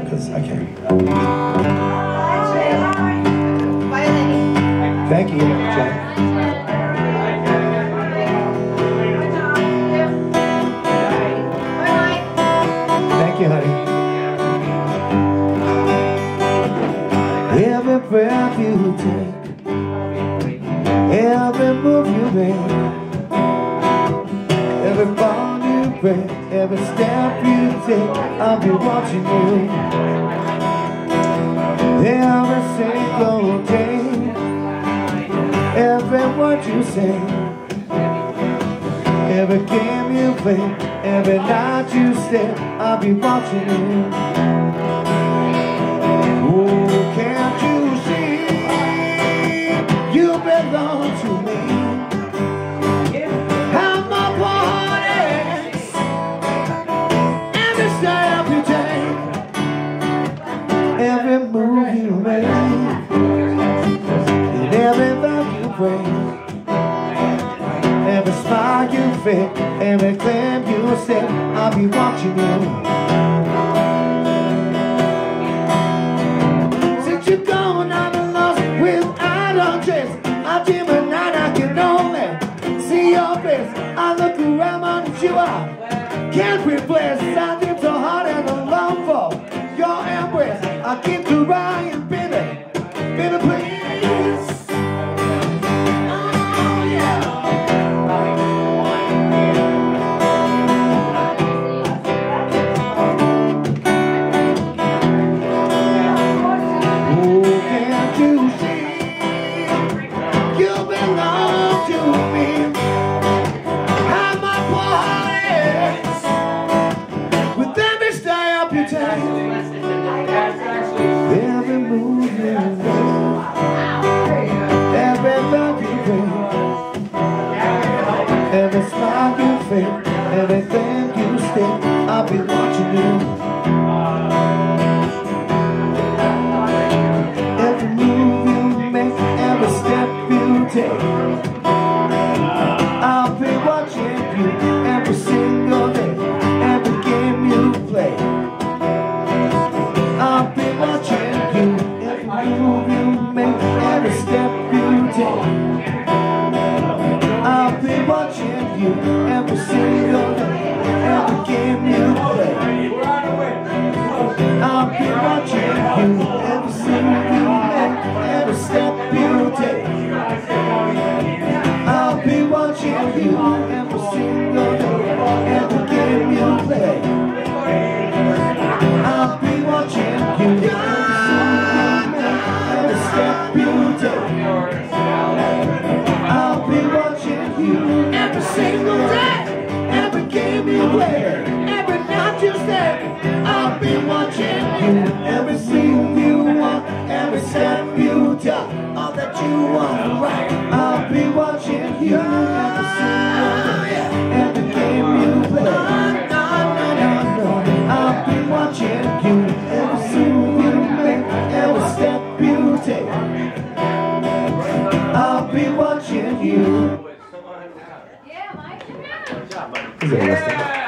because I can't. Thank you, Jack. Thank you, honey. Every breath you take, every move you make, every bond you break, every step you take, I'll be watching you. Every single day, every word you say, every game you play, every night you stay, I'll be watching you. Oh, can't you see you belong to me? How my bodies, every step you take, every move you make, and every love you bring, every smile you fake, every claim you say, I'll be watching you. Since you're gone, I'm lost without a trace. I dream at night, I can only see your face. I look around, but you are can't replace. I dream so hard and I long for your embrace. I keep trying, baby, baby, please. Every move you make, every love you bring, every smile you fake, everything you stay, I'll be watching you. Every move you make, every step you take, I'll be watching you every single day, every game you play. I'll be watching you, every move you make, every step you take. I'll be watching you every single day, every game you play. I'll be watching you, every single you make, every step you take. I'll be watching you every single day, every game you play. I'll be watching you, every step you take. I'll be watching you every single day, every game you play, every night you stay. I'll be watching you, every scene you want, every step you take, all that you want to write. I'll be watching you every single day, every game you play. I'll be watching you every single you make, every step you take. I'll be watching you. Yeah, Mike. Good job, buddy.